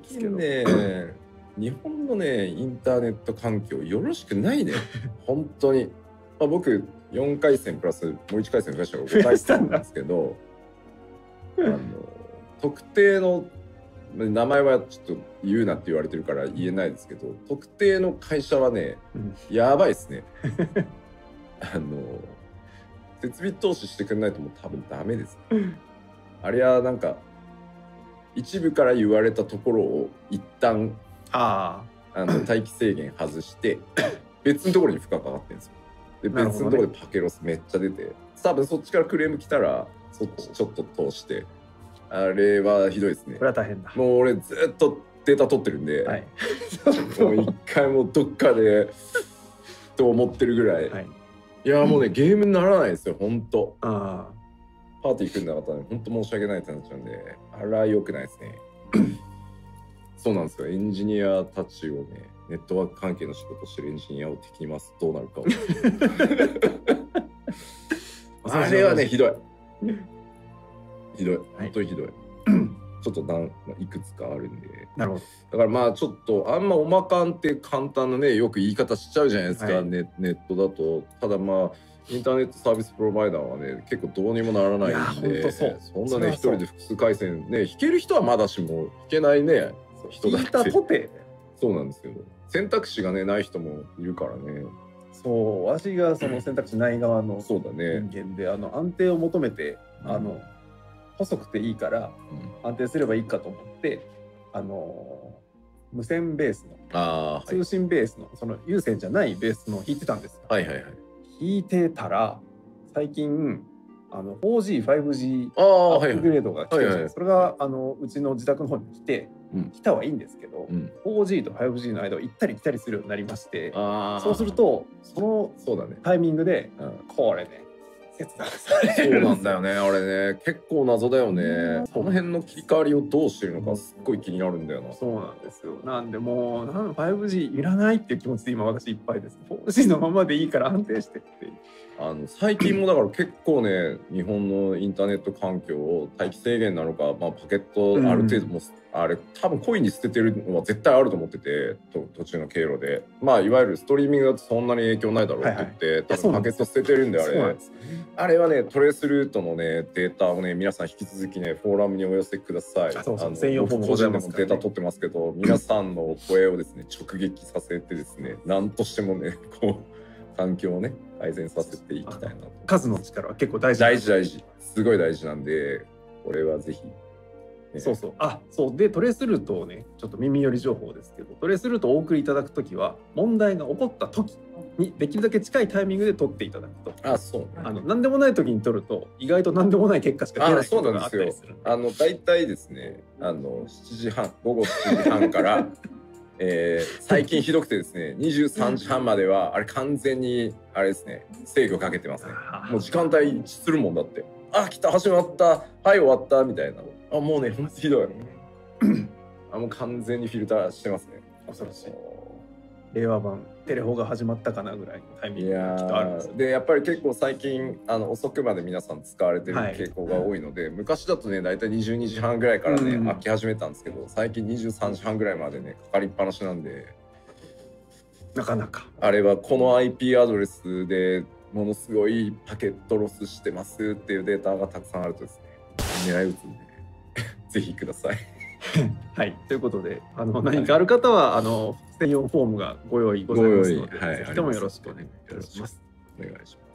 ですけどね、日本のねインターネット環境よろしくないね本当に。まあ、僕4回戦プラスもう1回戦増やしたから5回戦なんですけど特定の名前はちょっと言うなって言われてるから言えないですけど、特定の会社はね、やばいですね設備投資してくんないともう多分ダメです、あれはなんか一部から言われたところを一旦待機制限外して別のところに負荷かかってるんですよ。で別のところでパケロスめっちゃ出て、多分そっちからクレーム来たらそっちちょっと通して、あれはひどいですね。 これは大変だ。 もう俺ずっとデータ取ってるんで、 はい、 もう一回もどっかでと思ってるぐらい、はい、いやもうねゲームにならないですよ本当。パーティー組んだ方に本当申し訳ないってなっちゃうんで、あれは良くないですねそうなんですよ。エンジニアたちをね、ネットワーク関係の仕事してるエンジニアを敵に回すとどうなるかあれはねひどいひどい、本当にひどい、ちょっといくつかあるんで。 なるほど。 だからまあちょっとあんまおまかんって簡単なねよく言い方しちゃうじゃないですか、ネットだと。ただまあインターネットサービスプロバイダーはね結構どうにもならないんで、そんなね一人で複数回線ね弾ける人はまだしも弾けないね人だって。そうなんですよ。選択肢がねない人もいるからね。 そう、私がその選択肢ない側の人間で、安定を求めて、細くていいから安定すればいいかと思って無線ベースの通信ベースのその有線じゃないベースの弾いてたんですよ。弾いてたら最近4G、5G アップグレードが来て、それがうちの自宅の方に来たはいいんですけど、4G と 5G の間を行ったり来たりするようになりまして、そうするとそのタイミングでこれね切断される。 そうなんだよね、あれね結構謎だよね。その辺の切り替わりをどうしてるのかすっごい気になるんだよな。 そうなんですよ。なんでもう5G いらないっていう気持ちで今私いっぱいです。4G のままでいいから安定してっていう。 最近もだから結構ね日本のインターネット環境を待機制限なのか、まあ、パケットある程度も、あれ多分故意に捨ててるのは絶対あると思ってて、途中の経路でまあいわゆるストリーミングだとそんなに影響ないだろうって言って、多分パケット捨ててるんであれはねトレースルートのねデータをね皆さん引き続きねフォーラムにお寄せください。 専用フォーム個人でもデータ取ってますけど、皆さんの声をですね直撃させてですね何としてもねこう環境をね改善させていきたいなと。 数の力は結構大事すごい大事なんで、これはぜひ、 ね、そうでトレースルートをねちょっと耳寄り情報ですけど、トレースルートをお送りいただくときは問題が起こった時にできるだけ近いタイミングで取っていただくと。何でもない時に取ると意外と何でもない結果しか出ないことがあったりする。 大体ですね午後7時半から最近ひどくてですね23時半まではあれ完全にあれですね制御かけてますね。もう時間帯一致するもんだって、来た始まったはい終わったみたいな、もうねほんとひどいもう完全にフィルターしてますね。 恐ろしい。令和版テレホが始まったかなぐらいのタイミングがきっとあるんですよ。 でやっぱり結構最近遅くまで皆さん使われてる傾向が多いので、昔だとね大体22時半ぐらいからね飽き始めたんですけど、最近23時半ぐらいまでねかかりっぱなしなんで、 なかなかあれはこの IP アドレスでものすごいパケットロスしてますっていうデータがたくさんあるとですね狙い撃つんでぜひくださいはい、ということで何かある方は専用フォームがご用意ございますので、ぜひともよろしくお願いします。 お願いします。